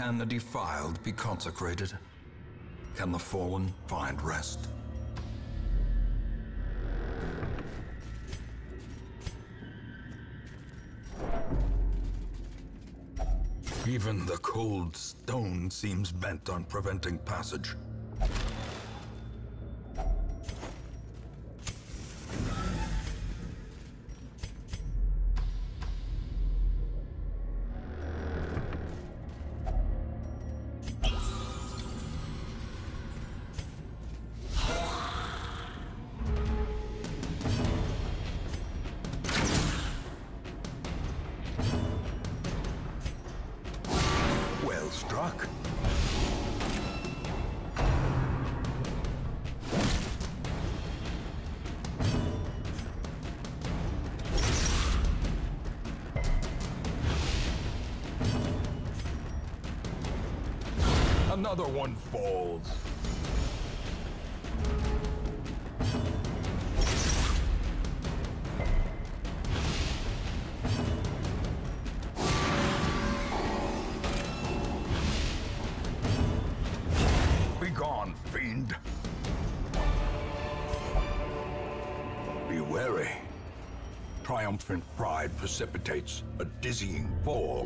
Can the defiled be consecrated? Can the fallen find rest? Even the cold stone seems bent on preventing passage. Struck. Another one falls. Begone, fiend! Be wary. Triumphant pride precipitates a dizzying fall.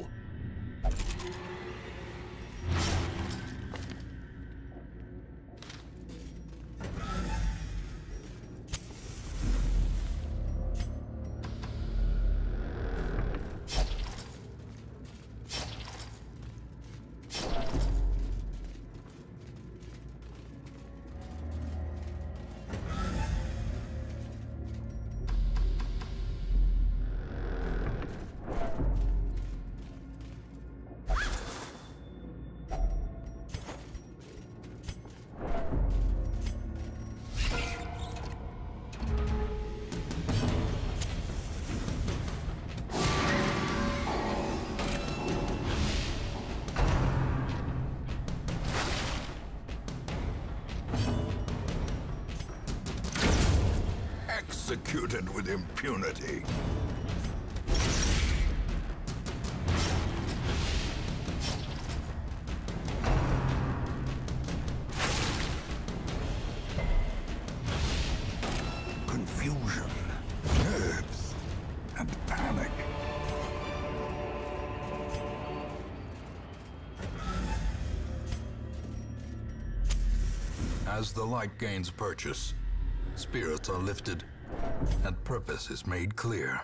Executed with impunity. Confusion, nerves, and panic. As the light gains purchase, spirits are lifted, and purpose is made clear.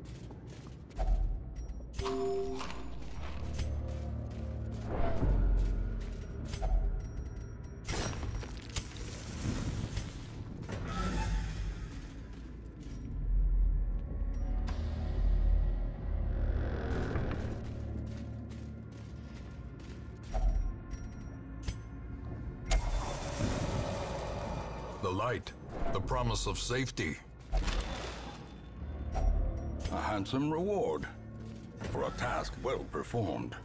The light, the promise of safety. A handsome reward for a task well performed.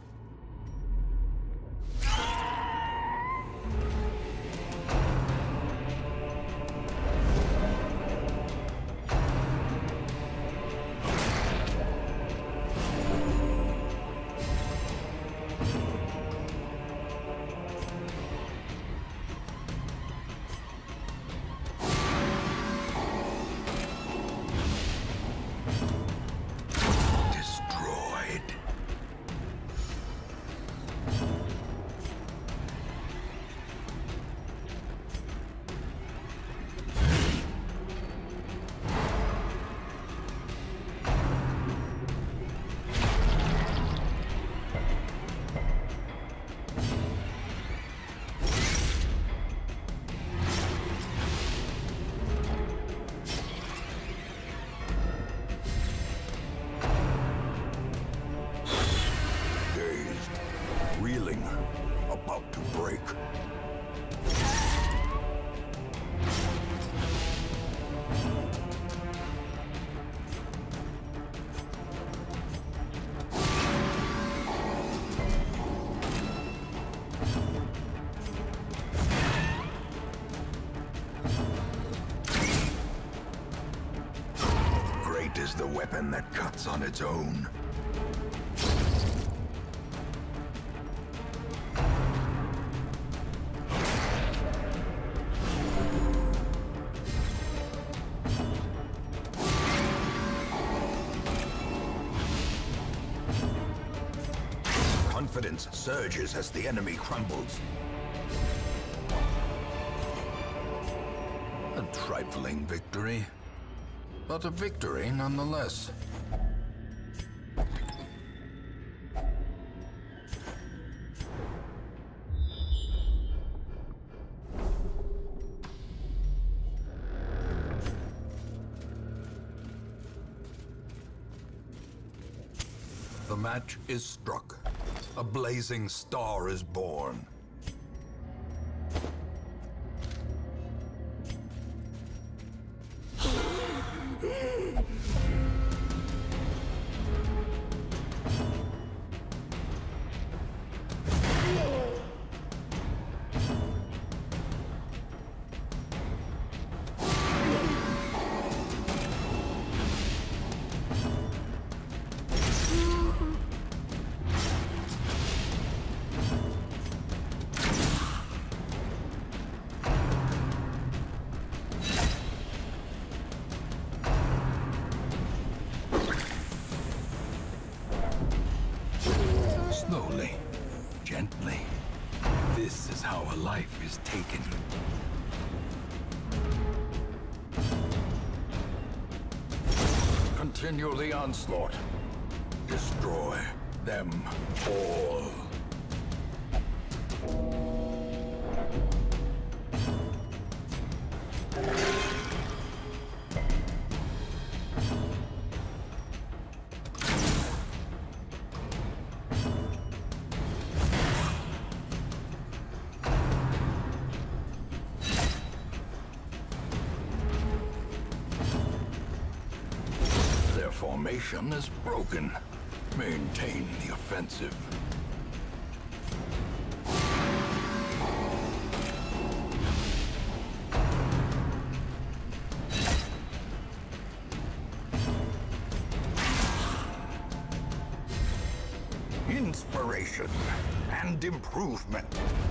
Reeling, about to break. Great is the weapon that cuts on its own. confidence surges as the enemy crumbles. A trifling victory, but a victory nonetheless. The match is struck. A blazing star is born. Slowly, gently. This is how a life is taken. Continue the onslaught. Destroy them all. Formation is broken. Maintain the offensive. Inspiration and improvement.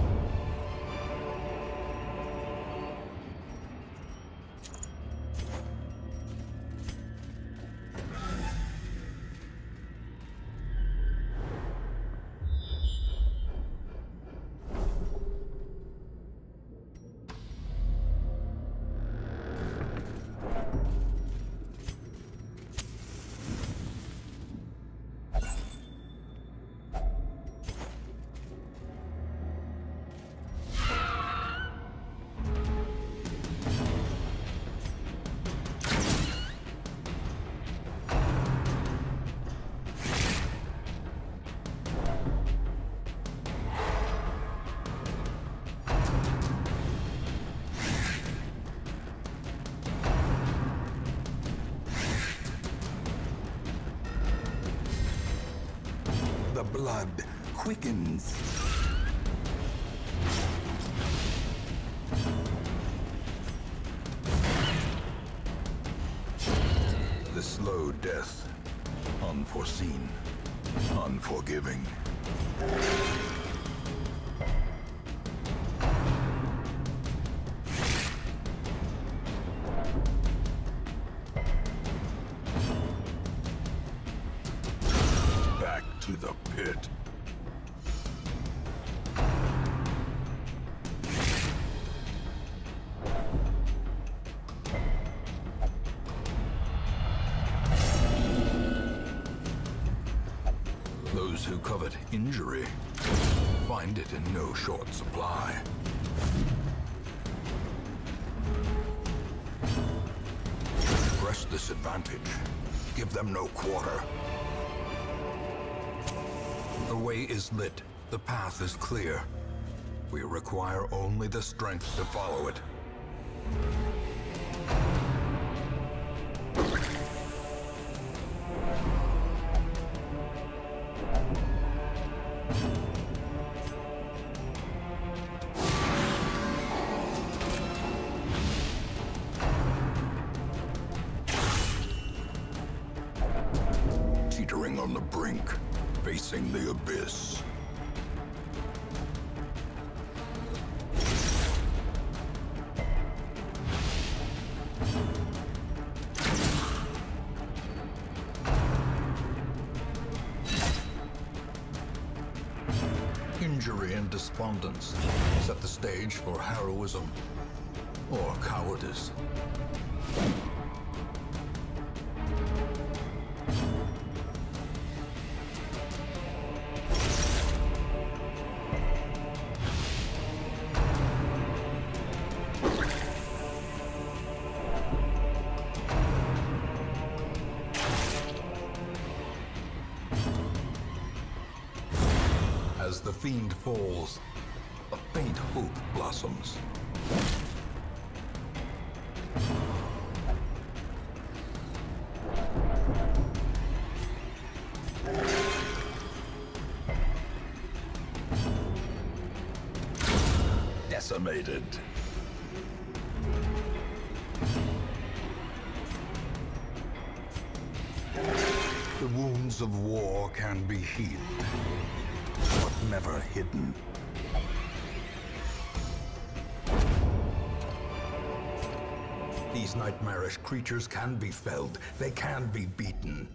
The blood quickens. The slow death, unforeseen, unforgiving. Back to the pit. Those who covet injury find it in no short supply. Press this advantage. Give them no quarter. The way is lit. The path is clear. We require only the strength to follow it. Teetering on the brink, facing the abyss. injury and despondence set the stage for heroism or cowardice. As the fiend falls, a faint hope blossoms. Decimated. The wounds of war can be healed, but never hidden. These nightmarish creatures can be felled. They can be beaten.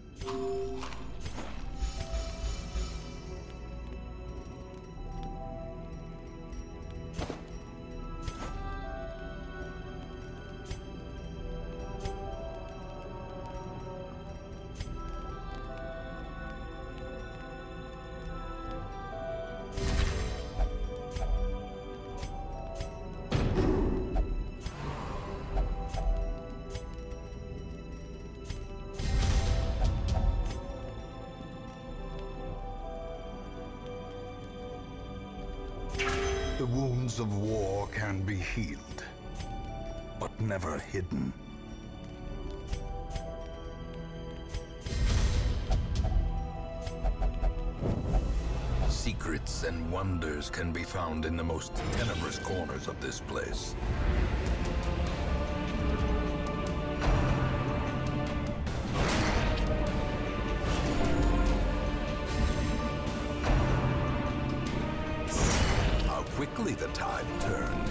The wounds of war can be healed, but never hidden. Secrets and wonders can be found in the most tenebrous corners of this place. Quickly the tide turns.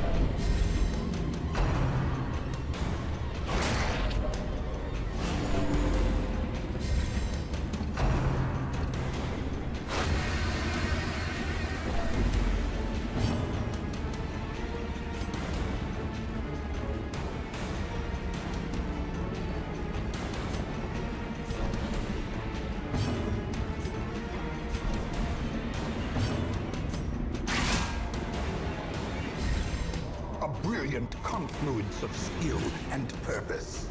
A brilliant confluence of skill and purpose.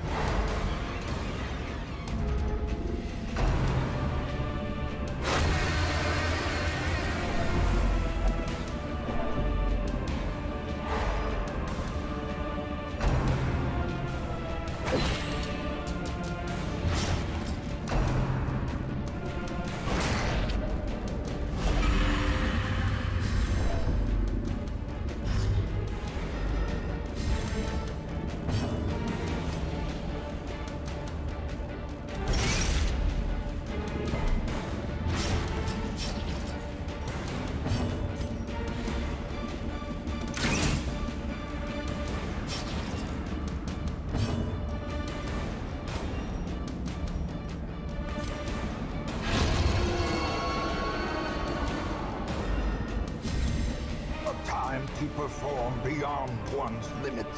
Time to perform beyond one's limits.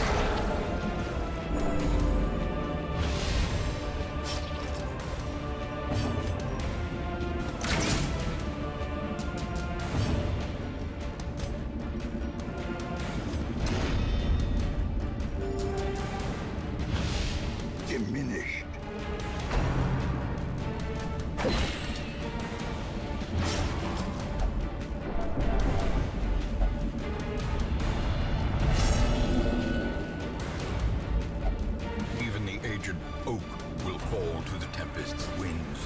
Diminished. Oak will fall to the tempest's wings.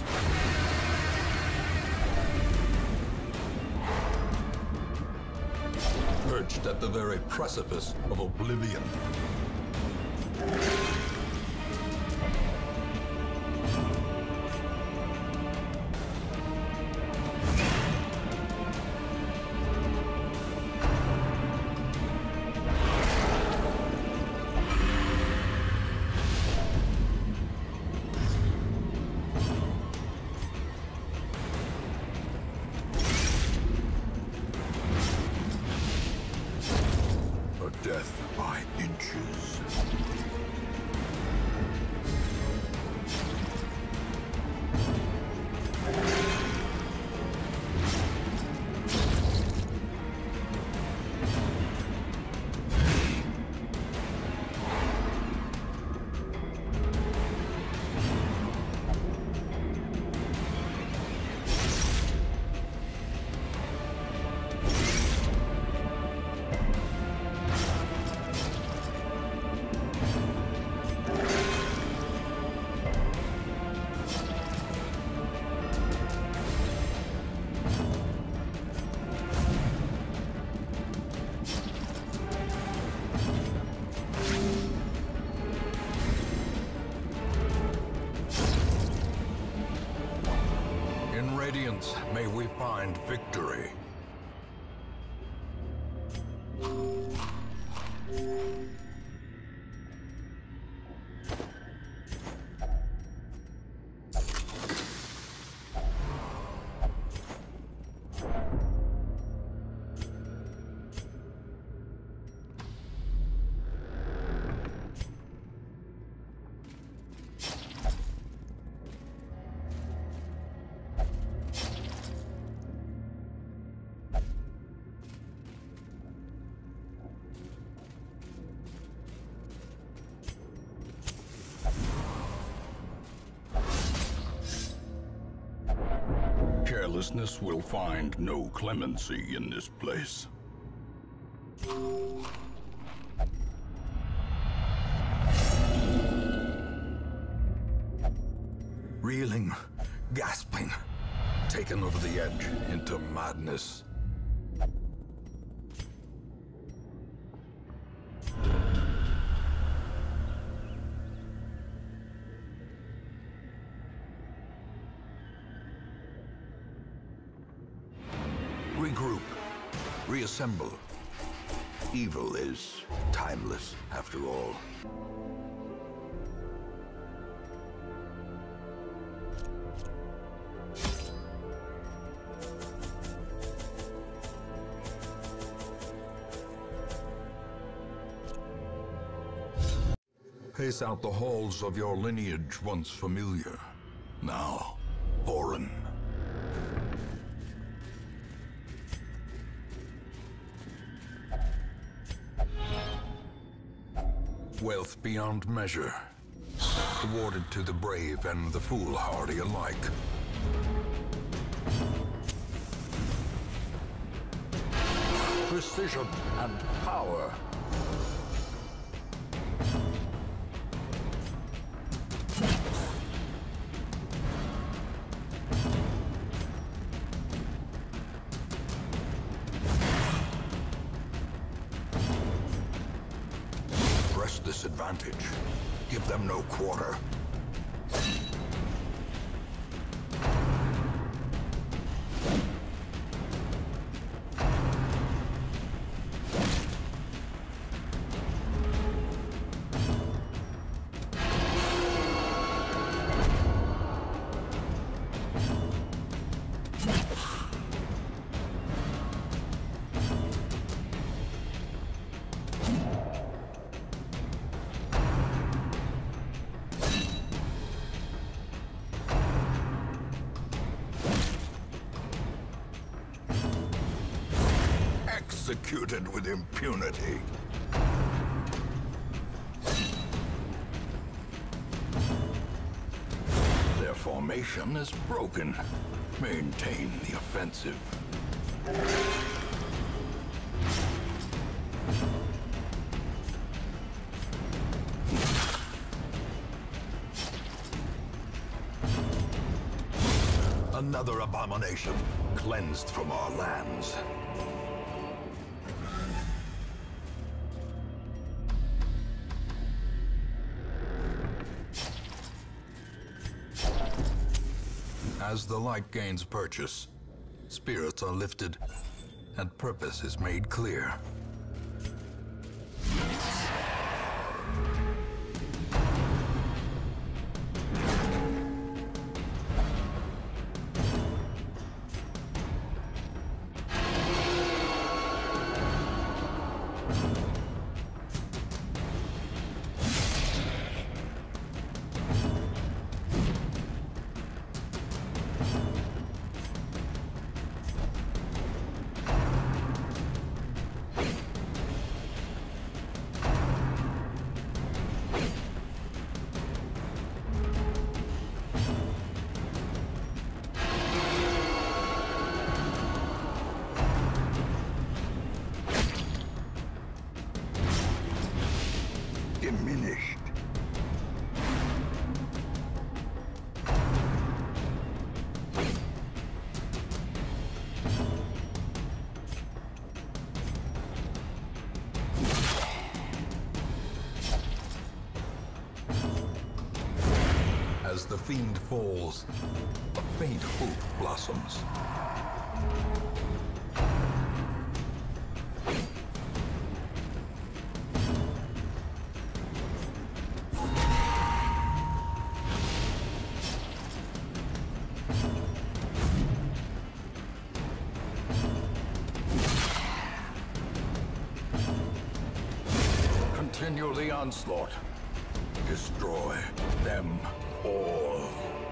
Perched at the very precipice of oblivion. Radiance, may we find victory. Carelessness will find no clemency in this place. Reeling, gasping, taken over the edge into madness. Regroup. Reassemble. Evil is timeless, after all. Pace out the halls of your lineage once familiar, now foreign. Wealth beyond measure, awarded to the brave and the foolhardy alike. Precision and power. This advantage. Give them no quarter. Executed with impunity. Their formation is broken. Maintain the offensive. Another abomination cleansed from our lands. As the light gains purchase, spirits are lifted, and purpose is made clear. Diminished. As As the fiend falls, a faint hope blossoms. Continue the onslaught. Destroy them all.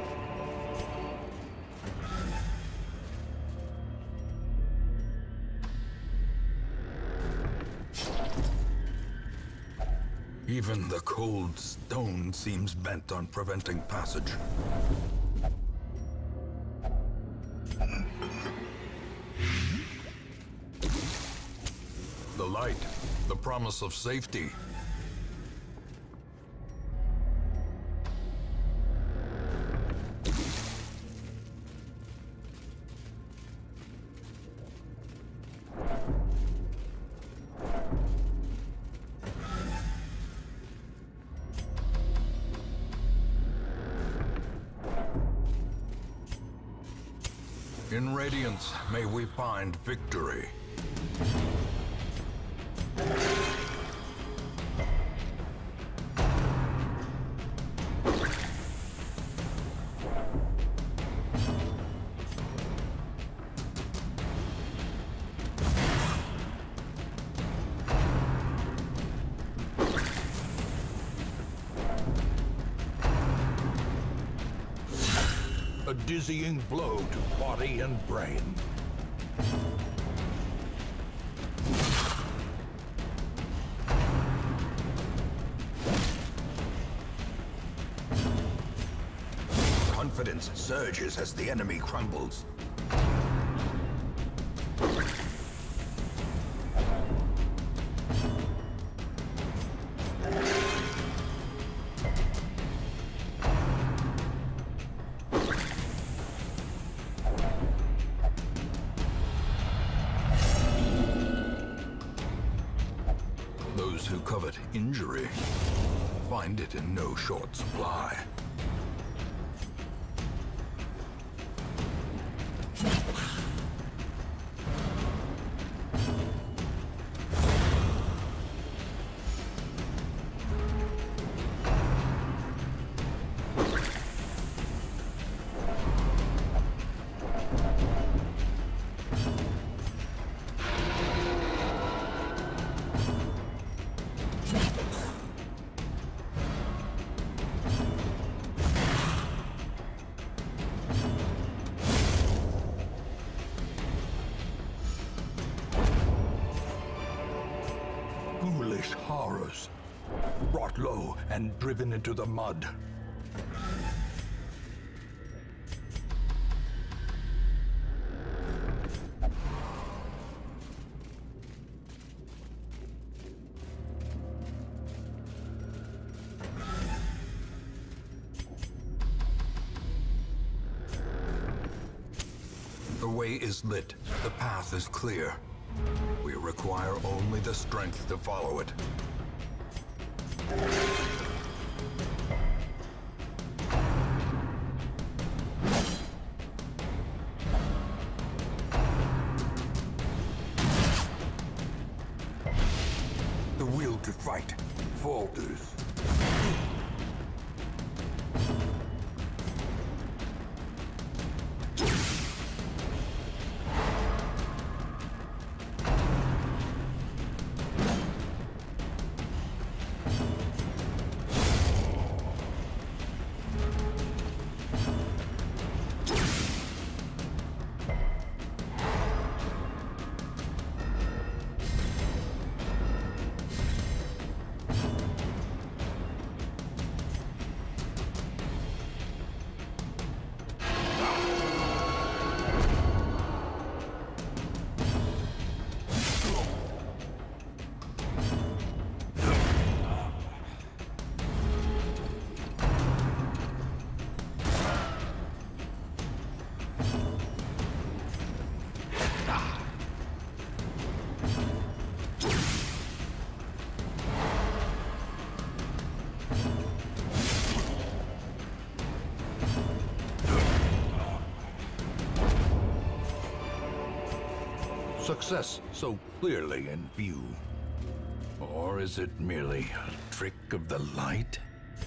Even the cold stone seems bent on preventing passage. The light, the promise of safety. In Radiance, may we find victory. A dizzying blow to body and brain. Confidence surges as the enemy crumbles. Those who covet injury find it in no short supply. Ghoulish horrors, brought low and driven into the mud. The way is lit, the path is clear. We require only the strength to follow it. The will to fight falters. success so clearly in view? Or is it merely a trick of the light?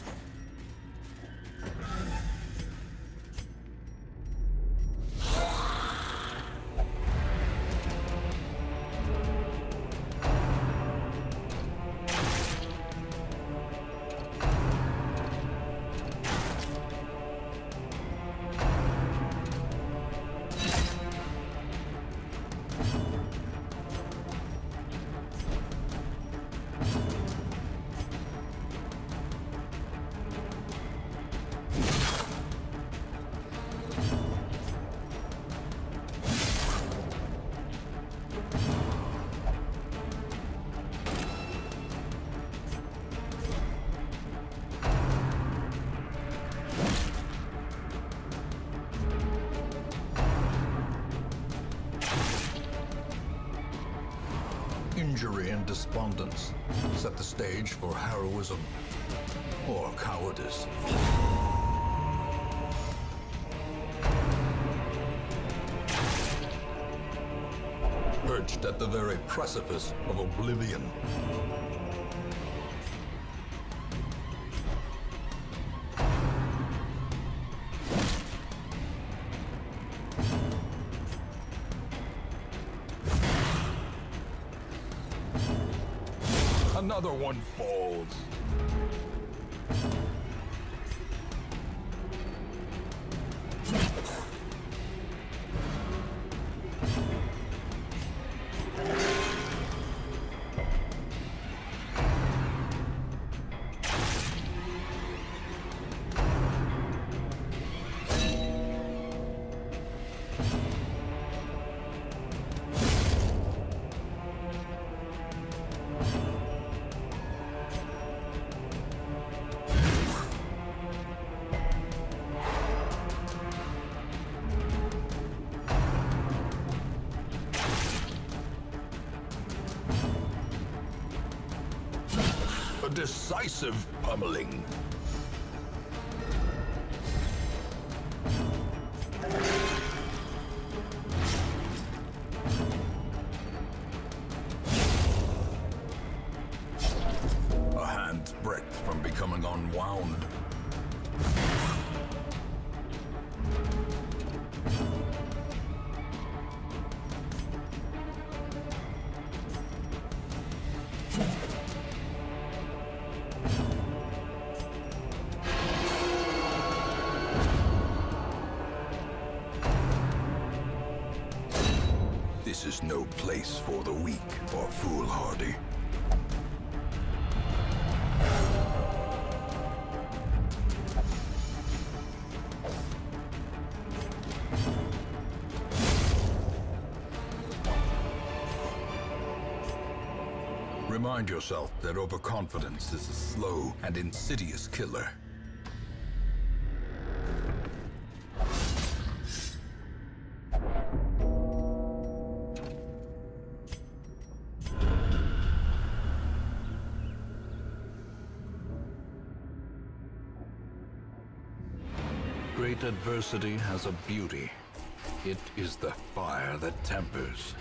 Injury and despondence set the stage for heroism or cowardice. Perched at the very precipice of oblivion, another one falls. A decisive pummeling. A hand's breadth from becoming unwound. This is no place for the weak or foolhardy. Remind yourself that overconfidence is a slow and insidious killer. Great adversity has a beauty. It is the fire that tempers.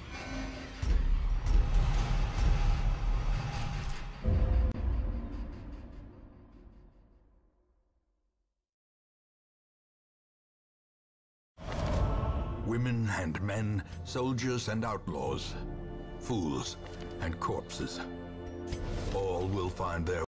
Women and men, soldiers and outlaws, fools and corpses, all will find their